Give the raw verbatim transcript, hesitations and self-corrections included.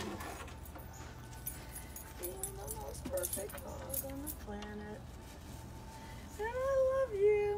Being the most perfect dog on the planet. And I love you.